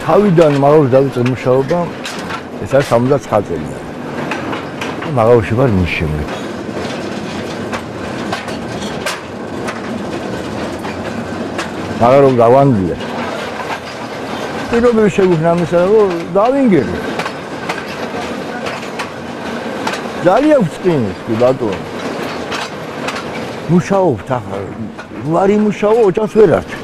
თავიდან მაგალითად დავიწყე მუშაობა, ეს არის 79 წელია. მაგალითად ვარ მის შემდეგ. მაგრამ რომ გავანდია. პირობები შეგვიქმნა ამისა, რომ დავინგერი. ძალიან ვწყინეს კი ბატონო. მუშაობთ ახლა. ვარ იმუშაო, ოჯახს ვერ არჩევ.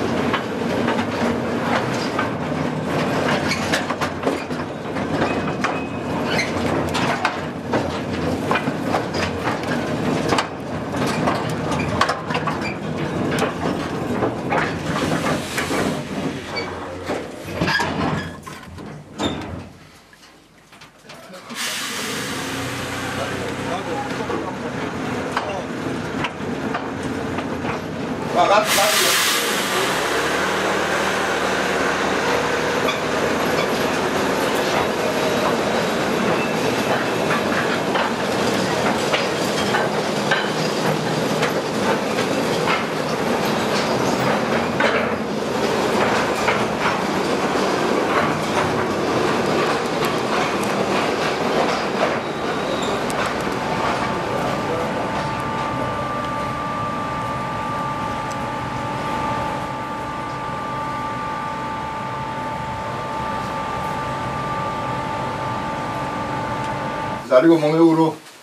Zaligo momeuro.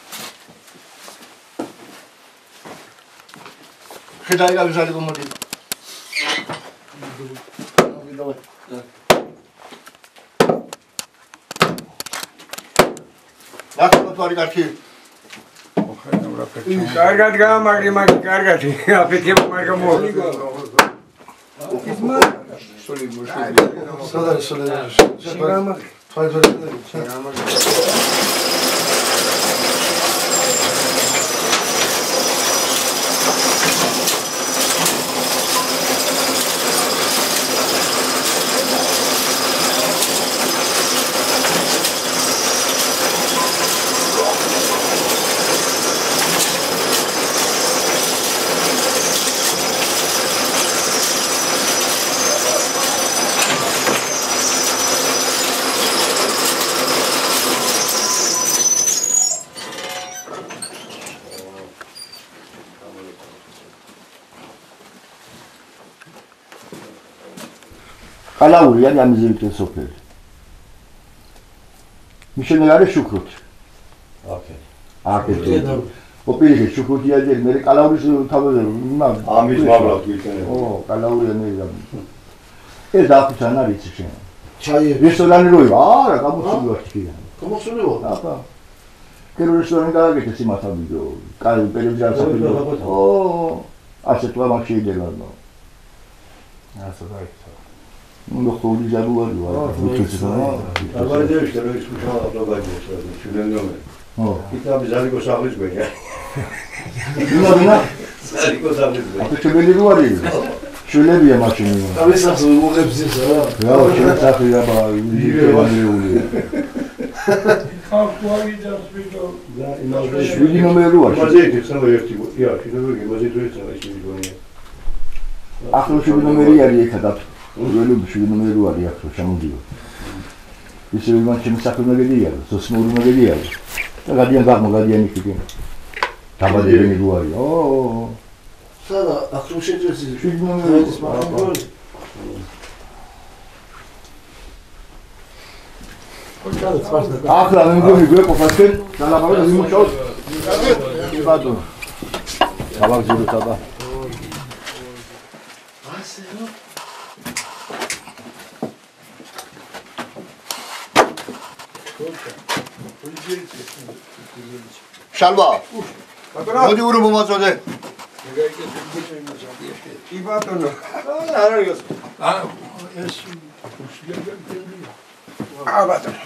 Khidai ga zaligo modi. Lakho twari garki. Kargat ga magi kargati. Apetye marga mo. Isma. Shigama. Shigama. Kalauri yani amizlikte sokuyor. Missionary şukrut. Okay. Afiyet olsun. O peki şukrut yerdir. Meri kalauri şu tabii bilmem. Amis mabla gültene. O kalauri ne ya. Daha kutanlar içişen. Çayı. Restoranı royu. Aa, kamu var ki yani. Kamu suyu. Apa? Kero restoranı daha geçti masa video. Kal televizyon satıyor. O asetwa makşi derler. Nasıl da Bunu koydu cadı var ya. Bu kötü sana. Araba diyor işte öyle şu an abla bakıyor. Şuradan dönme. Kitabı Zaligo sağlık böyle ya. Buna. Zaligo sağlık böyle. Hatta çöbeleri var ya. Şöyle bir maçın. Tabii saksı bu hepsi sana. Ya şöyle takıyor ya bak. Yüzü var ne oluyor. Şöyle numaraları var. Mazeydi sana yırtıyor. Ya şimdi böyle mazeydi öyle sana işte bir konuya. Aklı şu numarayı yarıya kadar. Böyle bir şey numaraları var ya. Şamı diyor. Bir sürü zaman şimdi sakınma geliyor ya. Sosma uğruna geliyor ya. Gadiyan kalkma gadiyan yıkıyor. Tabi de beni duvar ya. Ooo. Sana aklı şey diyor sizi. Şu numarayı. Aklı anını görüyor. Kopasın. Sana bakın yumuş ol. Pardon. Sabah zulu sabah. Şalva. Hadi vurun bu masada. İyi batonu. Arıyoruz. Aa batonu.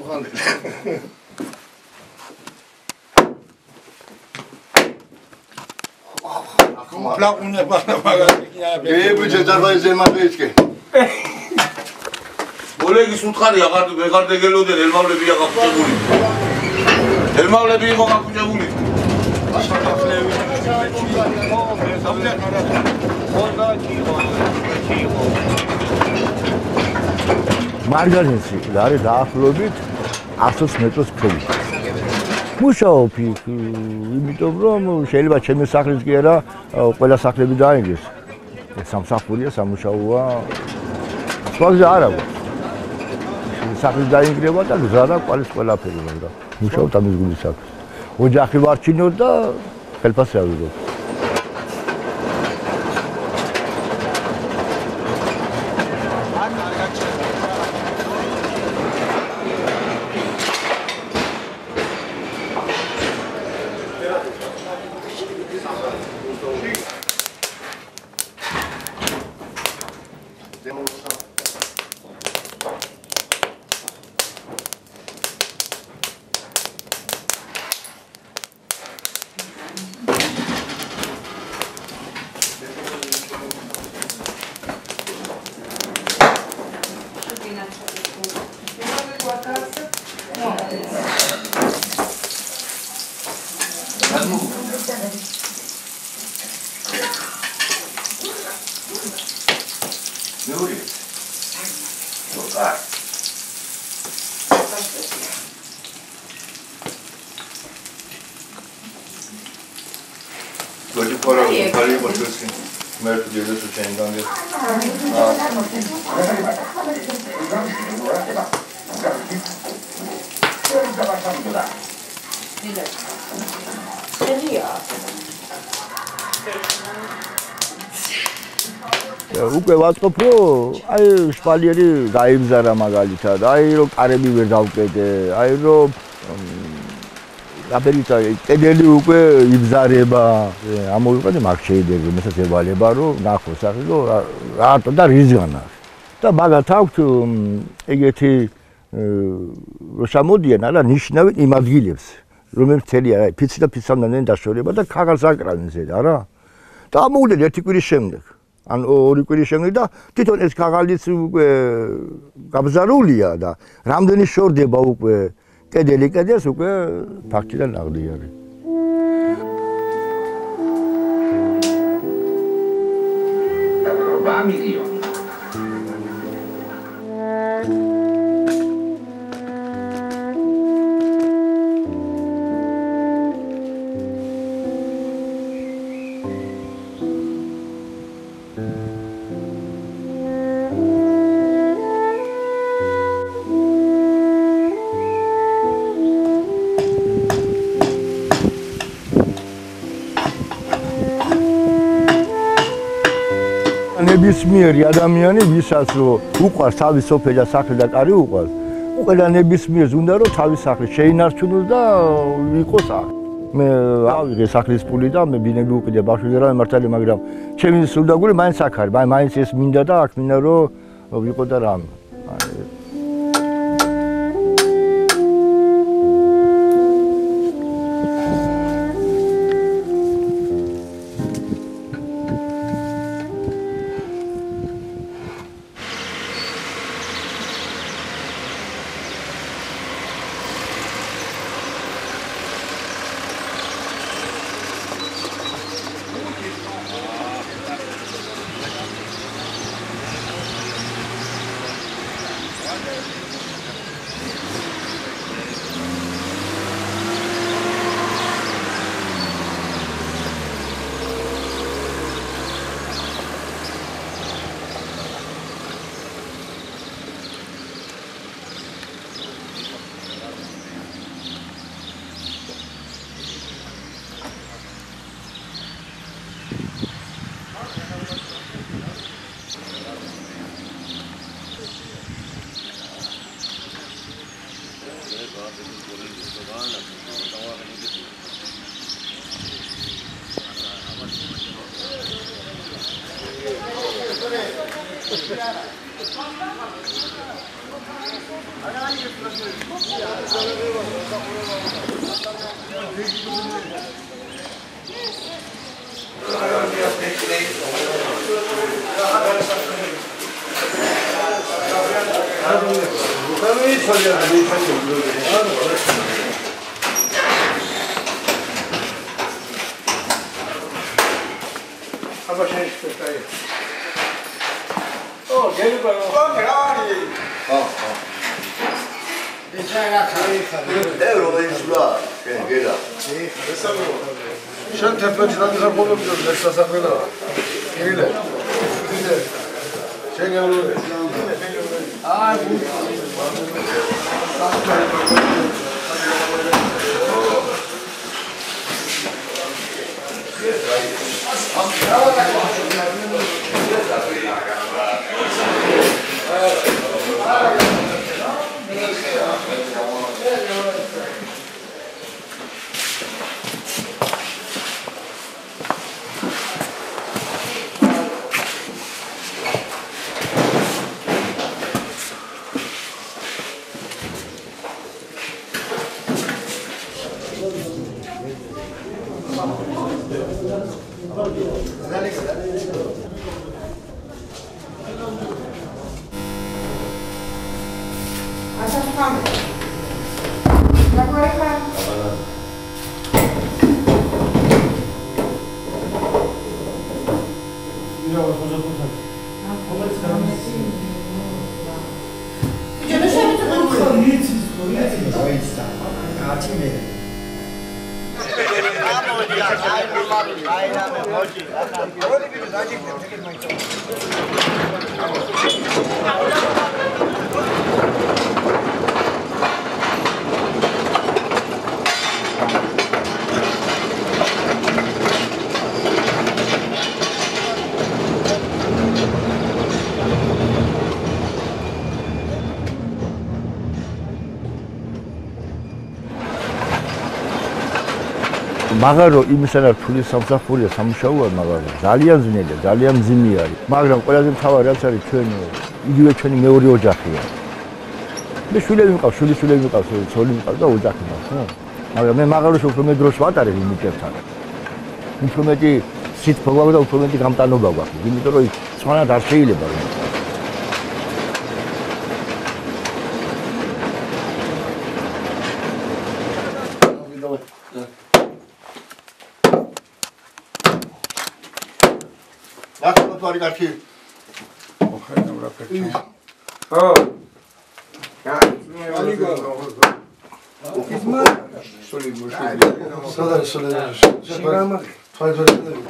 Plan une bana pagar. Bu cezayı zemada içki. Bolegi sutxari agardu begarde geloden elmable biya kapıca buli. Elmable biya kapıca buli. მარგარეტი არის დაახლოებით 100 მეტროს ფერი. მუშაობ იქ, იმიტომ რომ შეიძლება ჩემი სახლის კი არა, ყველა სახლები დაინგეს. სამსახურია, სამუშაოა. სხვაზე არ აქვს. სახლის დაინგრევა და გზა და ყვალის ყველაფერი, მაგრამ მუშაობ ამის გულის სახლის. ოჯახი ვარჩინოთ და ხელფასი ავიღოთ. უკვე ვაწყობ რომ აი შპალიერი გაიგზარა მაგალითად, აი რომ კარები ვერ დავკეტე, აი რომ აბერიტა კედელი უკვე იბზარება, ამოვიყენე მაგ შეიძლება მესაც ევალება რომ ნახო სახე რომ რატო და რისგანა. და მაგათ აქვთ ეგეთი რო შემოდიან არა ნიშნავენ იმ ადგილებს, რომლებიც თელი აი ფიცი და ფიცამდე დაშორება და ქაღალდს აკრავენ ზედ არა. და ამოვიდნენ ერთი კვირის შემდეგ. ან ორი კვირის შემდეგ და თვითონ ეს ქაღალდიც უკვე გაბზარულია და რამდენი შორდება უკვე კედელი კედელს უკვე ფაქტიდან აღდიარი. ნებისმიერი ადამიანი ვისაც უყვარს თავის სოფელი და სახლი და კარი უყვარს, ყველა ნებისმიერს უნდა რომ თავის სახლი შეინარჩუნოს და იყოს აქ. მე ავიღე სახლის პული და მე ბინები უყიდე ბავშვი რა მართალი, მაგრამ ჩემი სულდაგური მაინც აქ არის, მაინც ეს მინდა და აქ მინდა რომ ვიყო და რამე. Euro insula, gela. Şen tepecinden bir kapı olur diyoruz. Esas saklayla. Eyle. Sen gel oraya. მაგარო იმისანა რთული სამსახურია სამუშაოა მაგარო ძალიან ძნელია ძალიან მძიმე არის მაგრამ ყველაზე მთავარი რაც არის ჩვენ იგივე ჩვენი მეორე ოჯახია მე შვილები მყავს შვილები მყავს ცოლი მყავს და ოჯახი მაქვს ხო მაგრამ მე მაგაროს უფრო მე დროს ვატარებ იმიტებთან უფრო მეტი სიტყვა გვაქვს და უფრო მეტი გამტანობა გვაქვს იმიტომ რომ სხვანაირად არ შეიძლება Pari kaki. Oh. Sada söylemiş. Faydalı.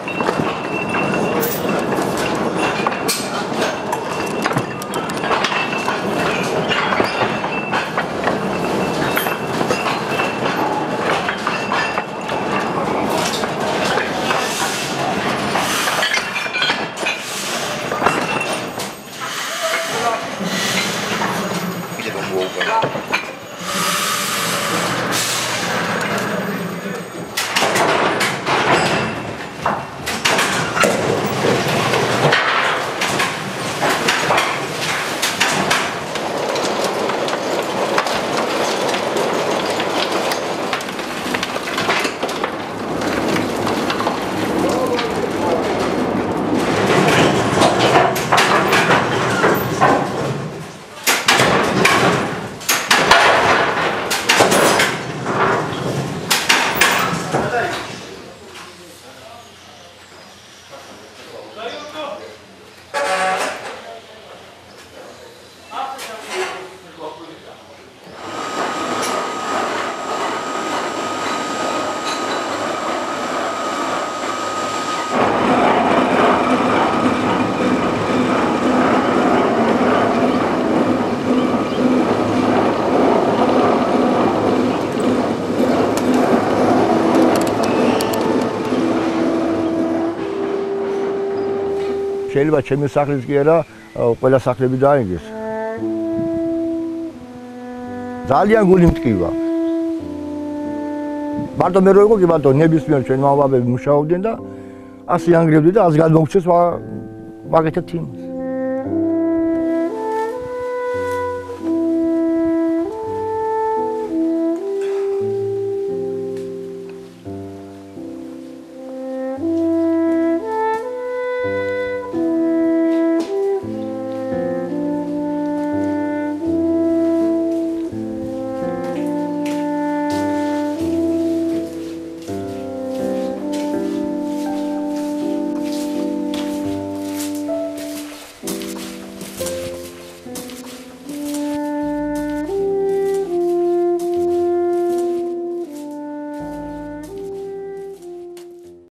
შეიძლება ჩემი სახლის კი არა ყველა სახლები დაიგეს ძალიან გული მტკივა მარტო მე რო იყო კი მარტო ნებისმიერ ჩვენ მამაბები მუშაობდნენ და ასე ანგრევდი და ასე გადმოგჩეს მაგეთ თემას